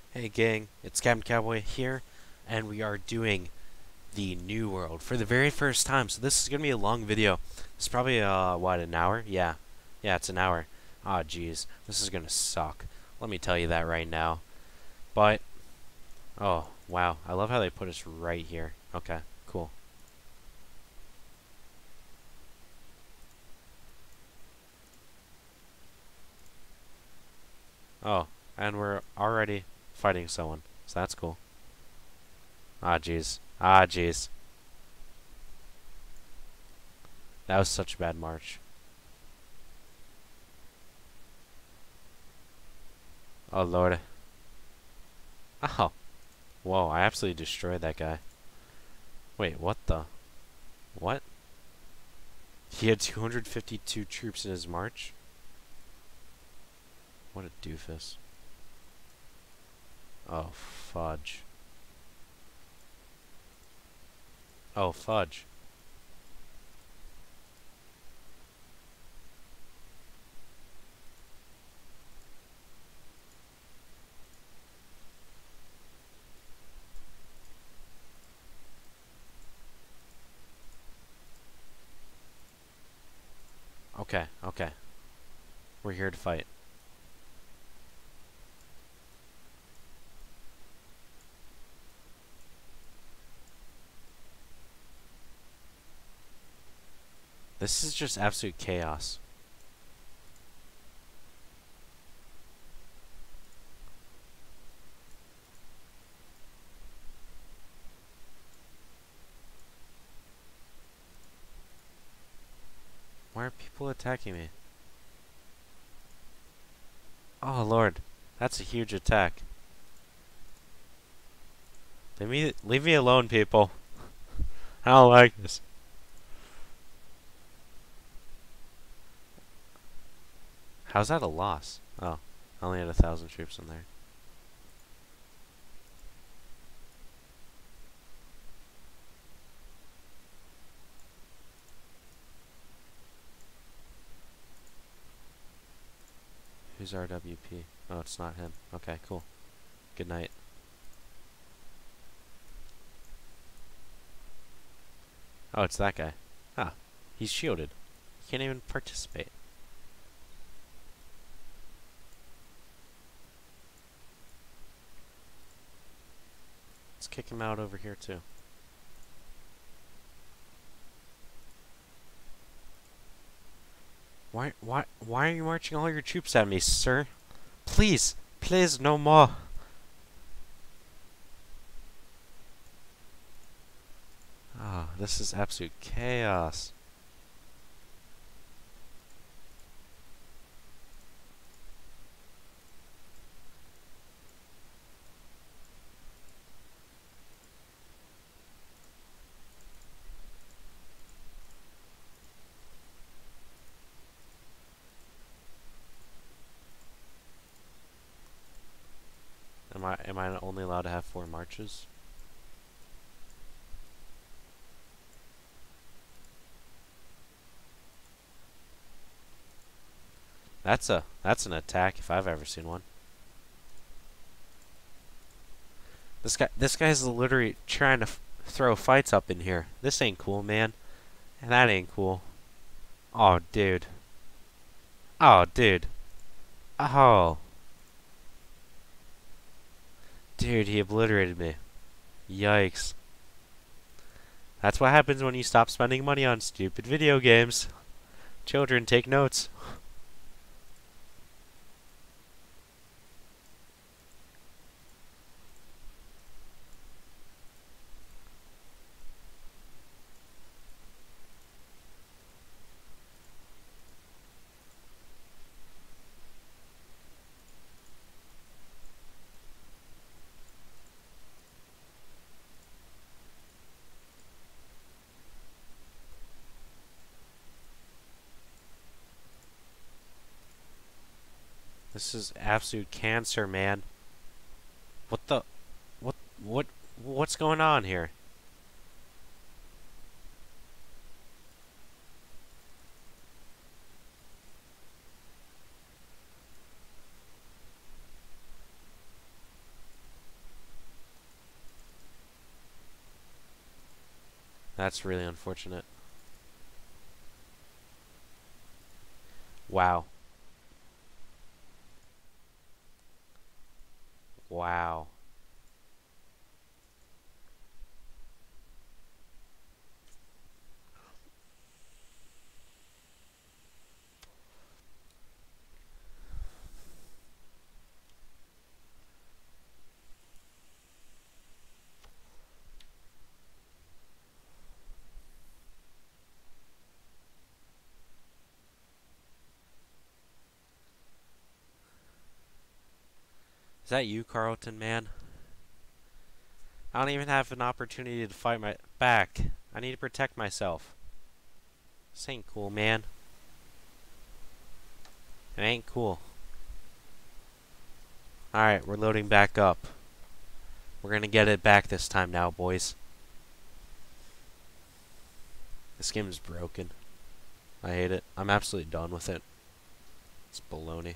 Hey gang, it's Captain Cowboy here, and we are doing the New World for the very first time. So this is gonna be a long video. It's probably what, an hour? Yeah, it's an hour. Ah, jeez, this is gonna suck. Let me tell you that right now. But oh wow, I love how they put us right here. Okay, cool. Oh, and we're already fighting someone, so that's cool. Ah jeez, that was such a bad march. Oh lord. Oh, whoa! I absolutely destroyed that guy. Wait, what the? What? He had 252 troops in his march? What a doofus. Oh, fudge. Oh, fudge. Okay, okay. We're here to fight. This is just absolute chaos. Why are people attacking me? Oh, Lord. That's a huge attack. Leave me alone, people. I don't like this. How's that a loss? Oh, I only had 1,000 troops in there. Who's RWP? Oh, it's not him. Okay, cool. Good night. Oh, it's that guy. Ah, he's shielded. He can't even participate. Let's kick him out over here, too. Why are you marching all your troops at me, sir? Please, please, no more. Ah, this is absolute chaos. Am I only allowed to have 4 marches? That's an attack if I've ever seen one. This guy's literally trying to throw fights up in here. This ain't cool, man. And that ain't cool. Oh, dude. Oh, dude. Oh. Dude, he obliterated me. Yikes. That's what happens when you stop spending money on stupid video games. Children, take notes. This is absolute cancer, man. What the? What? What? What's going on here? That's really unfortunate. Wow. Wow. Is that you, Carlton, man? I don't even have an opportunity to fight my back. I need to protect myself. This ain't cool, man. It ain't cool. Alright, we're loading back up. We're gonna get it back this time now, boys. This game is broken. I hate it. I'm absolutely done with it. It's baloney.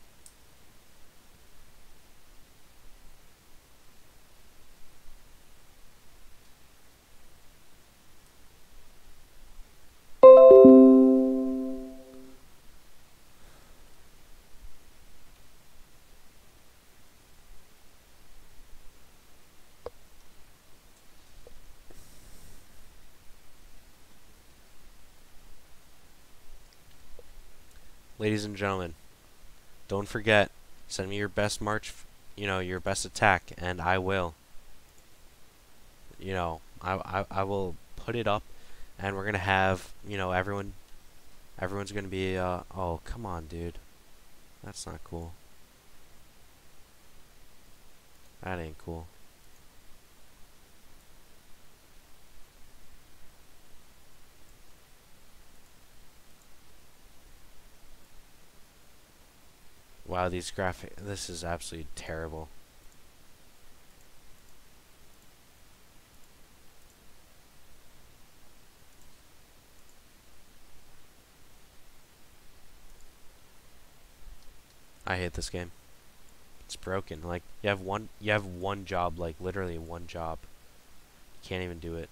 Ladies and gentlemen, don't forget, send me your best march, your best attack, and I will. I will put it up, and we're gonna have, everyone's gonna be, oh, come on, dude. That's not cool. That ain't cool. Wow, this is absolutely terrible. I hate this game. It's broken. Like, you have one job, like literally one job. You can't even do it.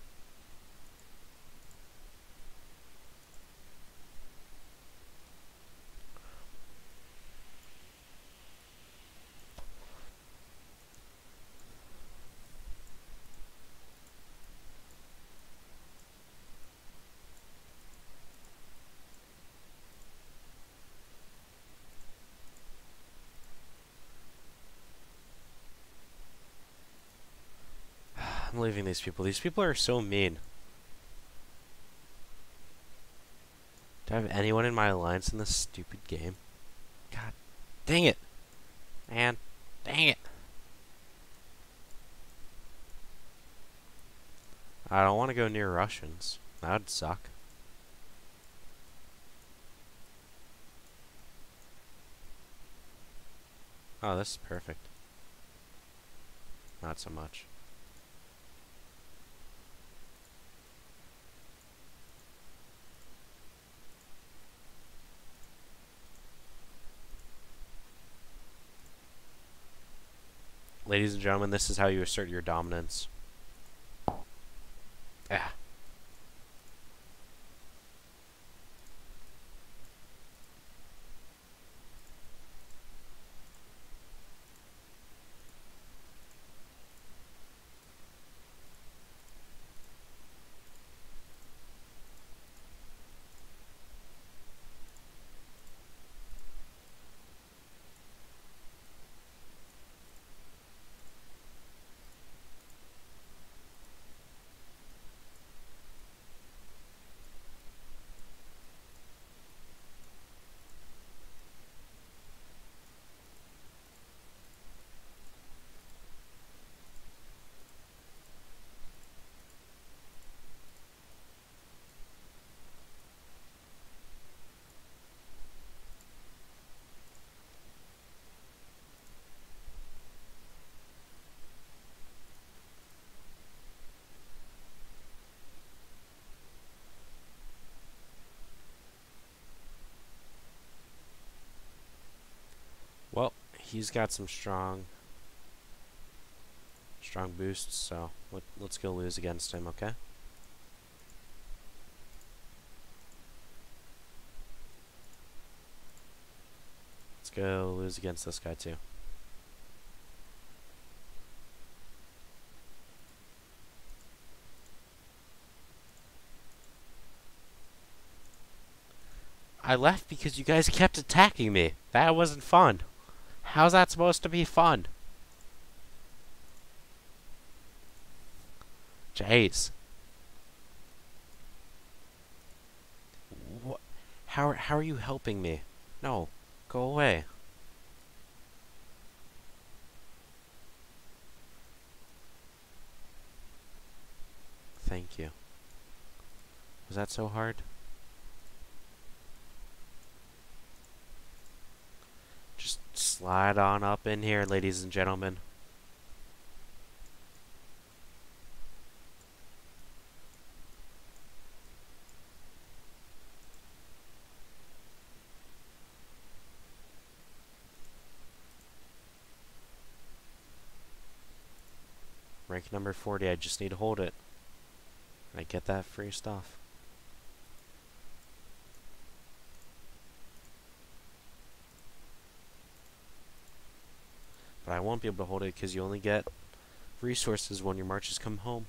I'm leaving these people. These people are so mean. Do I have anyone in my alliance in this stupid game? God dang it. Man, dang it. I don't want to go near Russians. That would suck. Oh, this is perfect. Not so much. Ladies and gentlemen, this is how you assert your dominance. Ah. Well, he's got some strong boosts, so let's go lose against him, okay? go lose against this guy too. I left because you guys kept attacking me. That wasn't fun. How's that supposed to be fun? Jeez. What? How are you helping me? No. Go away. Thank you. Was that so hard? Just slide on up in here, ladies and gentlemen. Rank number 40, I just need to hold it. I get that free stuff. But I won't be able to hold it because you only get resources when your marches come home.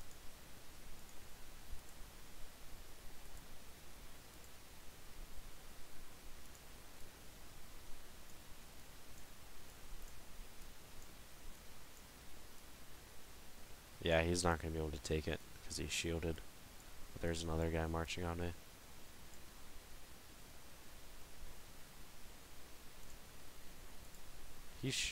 Yeah, he's not going to be able to take it because he's shielded. But there's another guy marching on me. Yeesh.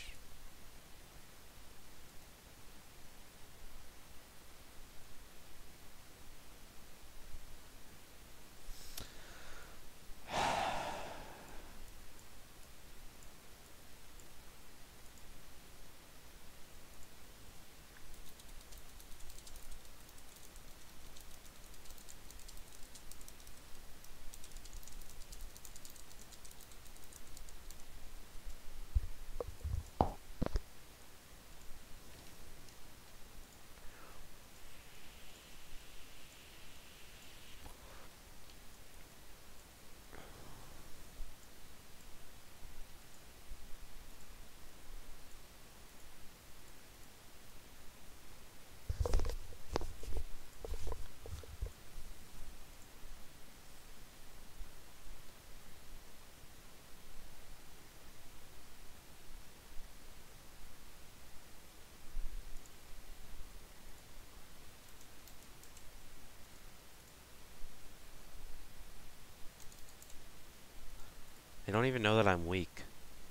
They don't even know that I'm weak.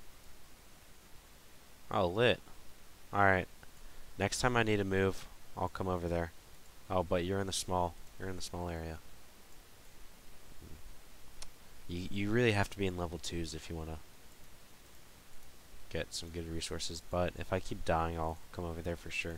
Oh, lit. Alright. Next time I need to move, I'll come over there. Oh, but you're in the small area. You really have to be in level 2s if you want to get some good resources, but if I keep dying, I'll come over there for sure.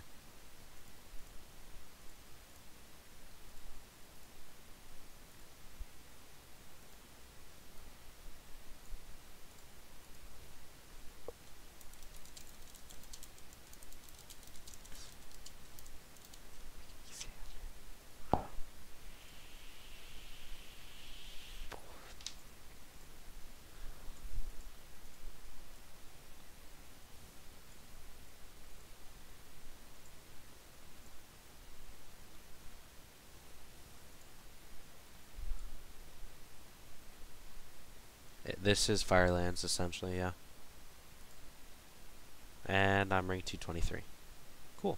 This is Firelands, essentially, yeah. And I'm rank 223. Cool.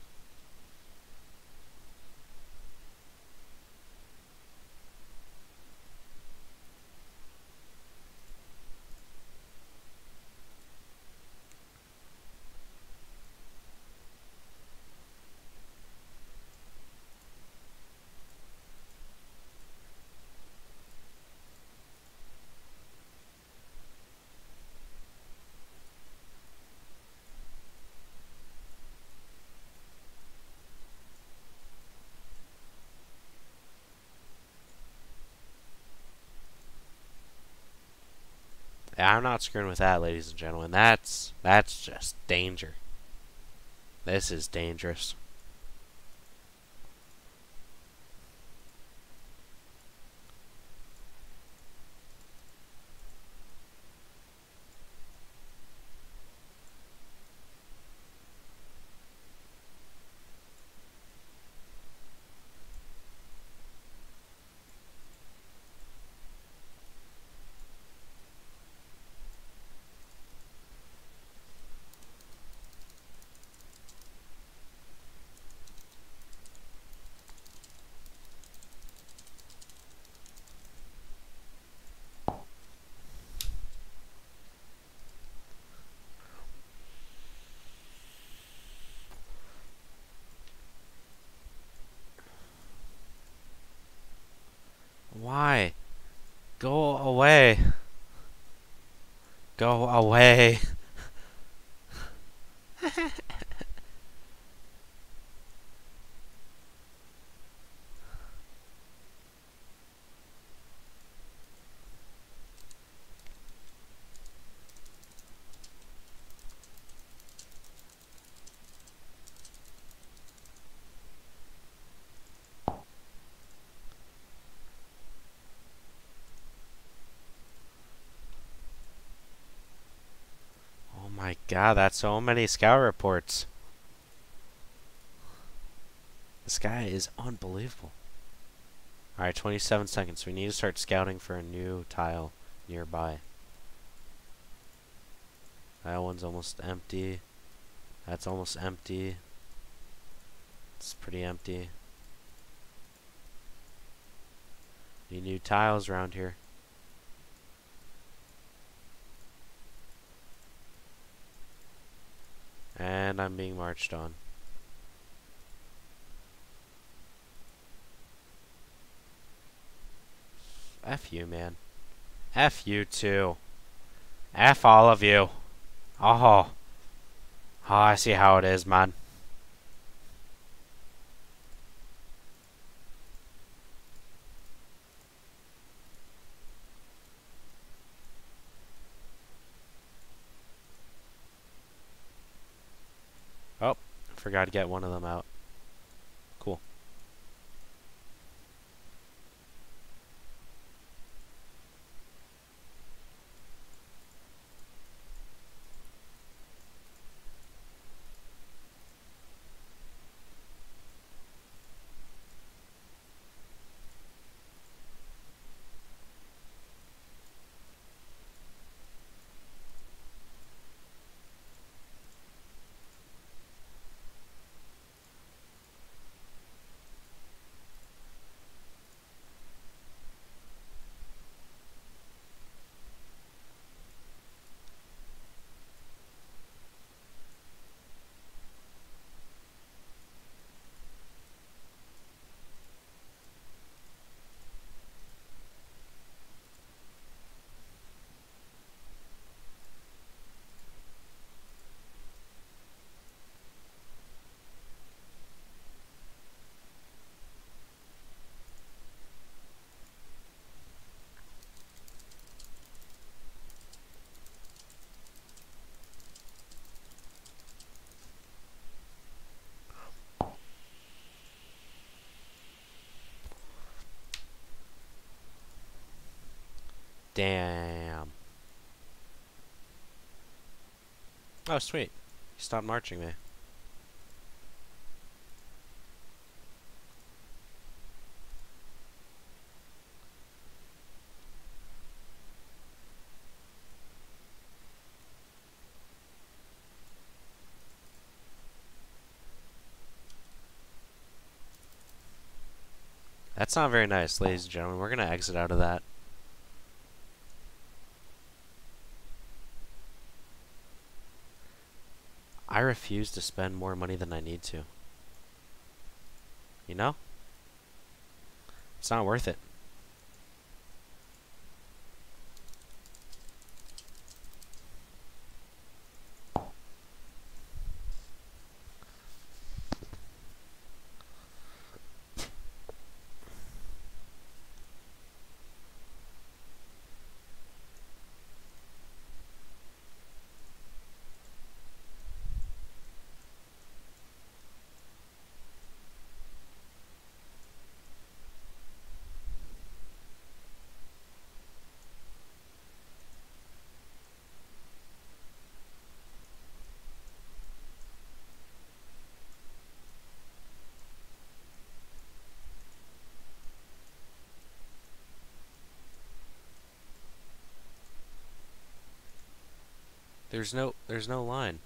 Yeah, I'm not screwing with that, ladies and gentlemen. That's just danger. This is dangerous. Go away. Go away. Oh my god, that's so many scout reports. This guy is unbelievable. Alright, 27 seconds. We need to start scouting for a new tile nearby. That one's almost empty. That's almost empty. It's pretty empty. Need new tiles around here. And I'm being marched on. F you, man. F you too. F all of you. Oh. Oh, I see how it is, man. Oh, forgot to get one of them out. Cool. Damn. Oh, sweet. He stopped marching me. That's not very nice, ladies and gentlemen. We're gonna exit out of that. I refuse to spend more money than I need to. You know? It's not worth it. There's no line.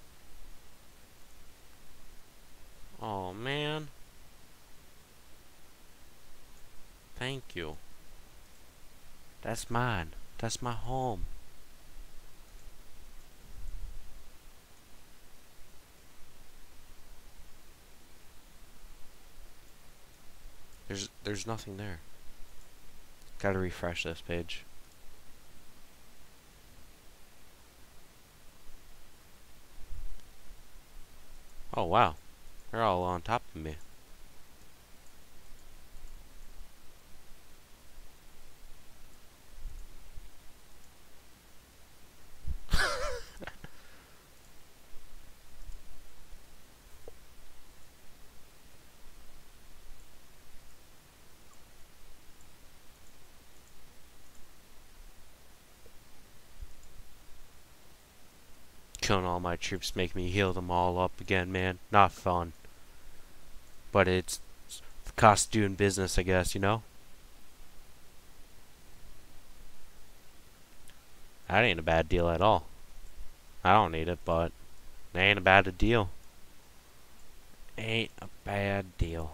Oh man. Thank you. That's mine. That's my home. There's nothing there. Gotta refresh this page. Oh, wow. They're all on top of me. Killing all my troops make me heal them all up again, man. Not fun. But it's cost doing business, I guess, you know? That ain't a bad deal at all. I don't need it, but it ain't a bad deal. Ain't a bad deal.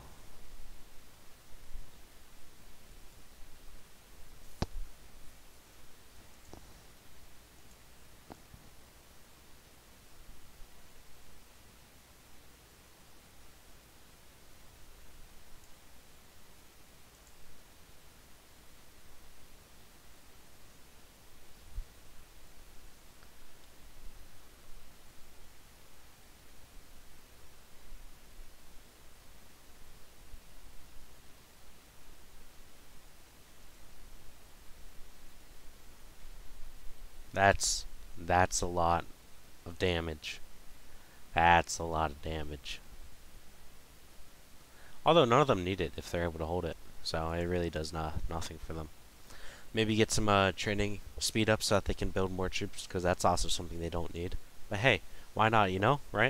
That's a lot of damage. That's a lot of damage. Although none of them need it if they're able to hold it. So it really does nothing for them. Maybe get some training speed up so that they can build more troops, because that's also something they don't need. But hey, why not, you know, right?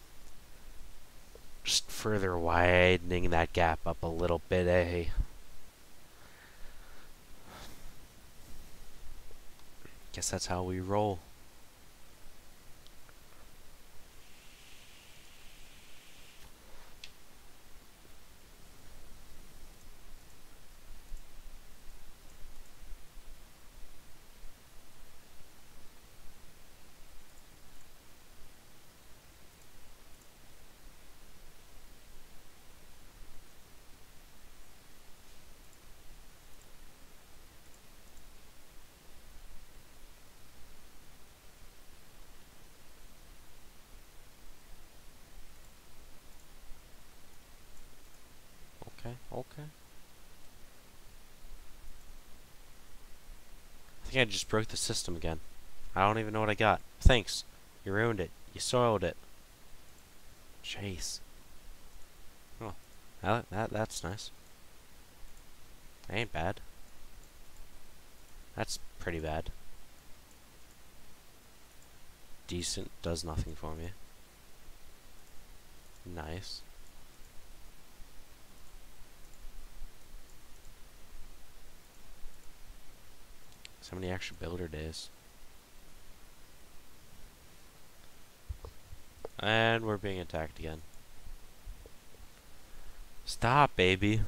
Just further widening that gap up a little bit, eh? Guess that's how we roll. Okay, okay. I think I just broke the system again. I don't even know what I got. Thanks. You ruined it. You soiled it. Jeez. Oh, that's nice. Ain't bad. That's pretty bad. Decent does nothing for me. Nice. So many extra builder days. And we're being attacked again. Stop, baby.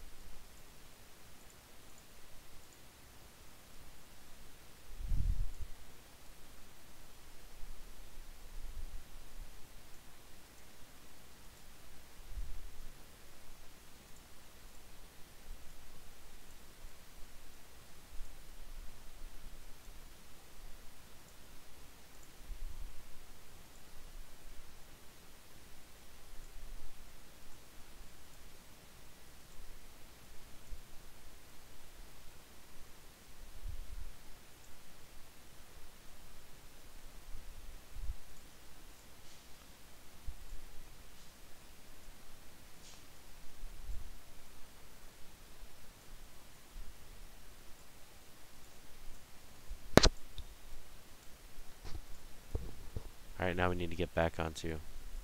Alright, now we need to get back onto...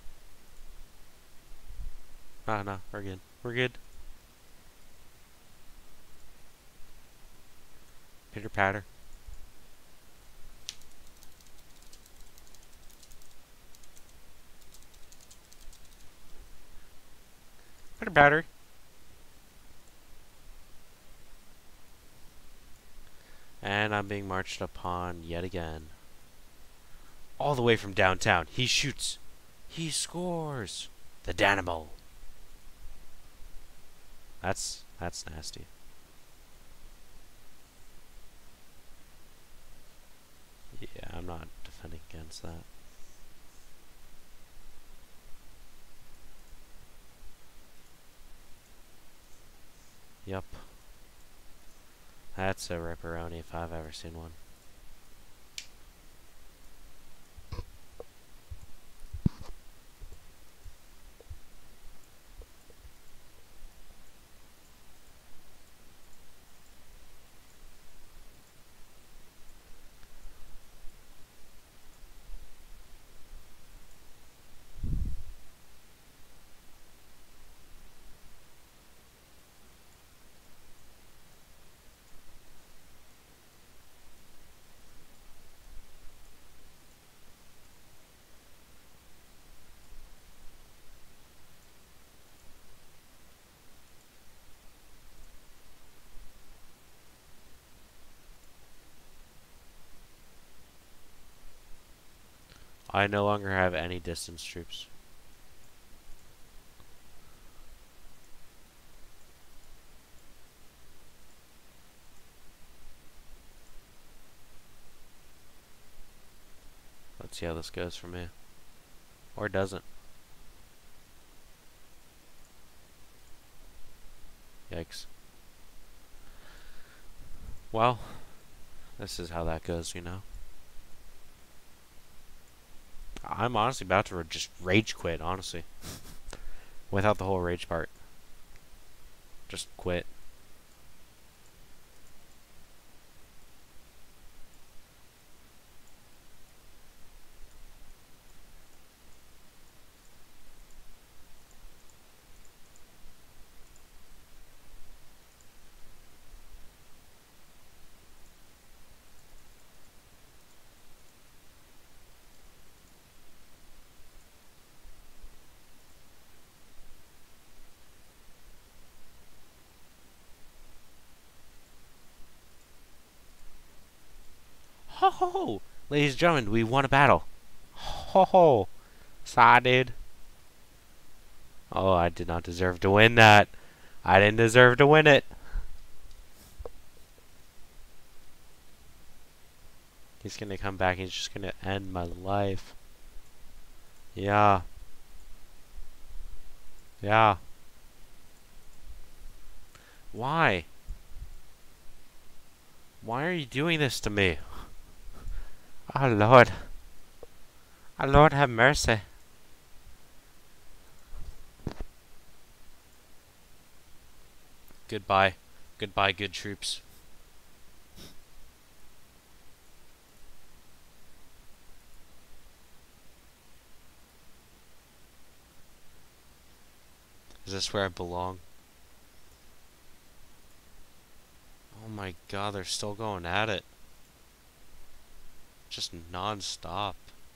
Ah, no, we're good. We're good. Pitter patter. Pitter patter. And I'm being marched upon yet again. All the way from downtown. He shoots. He scores. The Danimal. That's nasty. Yeah, I'm not defending against that. Yup. That's a ripperoni if I've ever seen one. I no longer have any distance troops. Let's see how this goes for me. Or doesn't. Yikes. Well, this is how that goes, you know. I'm honestly about to just rage quit, honestly. Without the whole rage part. Just quit. Ho ho ho! Ladies and gentlemen, we won a battle. Ho ho! Sigh, dude. Oh, I did not deserve to win that. I didn't deserve to win it. He's gonna come back. He's just gonna end my life. Yeah. Yeah. Why? Why are you doing this to me? Oh, Lord. Oh, Lord, have mercy. Goodbye. Goodbye, good troops. Is this where I belong? Oh my god, they're still going at it. Just non-stop.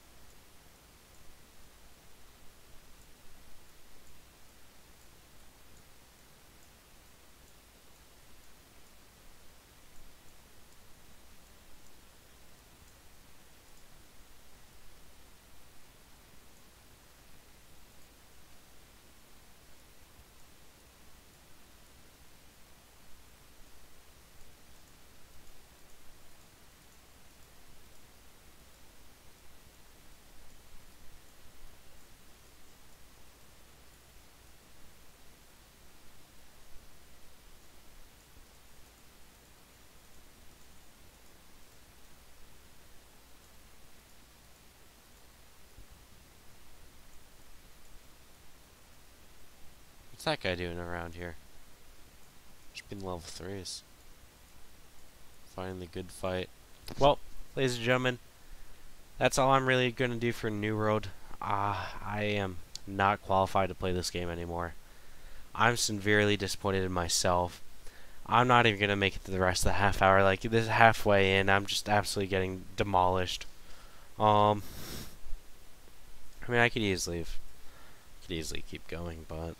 What's that guy doing around here? Just been level 3s. Finally, good fight. Well, ladies and gentlemen, that's all I'm really going to do for New World. I am not qualified to play this game anymore. I'm severely disappointed in myself. I'm not even going to make it to the rest of the half hour. Like, this halfway in, I'm just absolutely getting demolished. I mean, I could easily keep going, but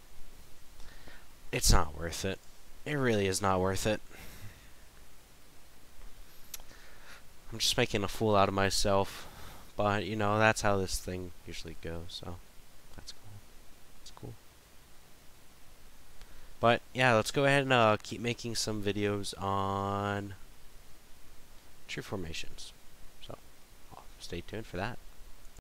it's not worth it. It really is not worth it. I'm just making a fool out of myself. But, you know, that's how this thing usually goes, so that's cool. That's cool. But, yeah, let's go ahead and keep making some videos on troop formations. So, stay tuned for that.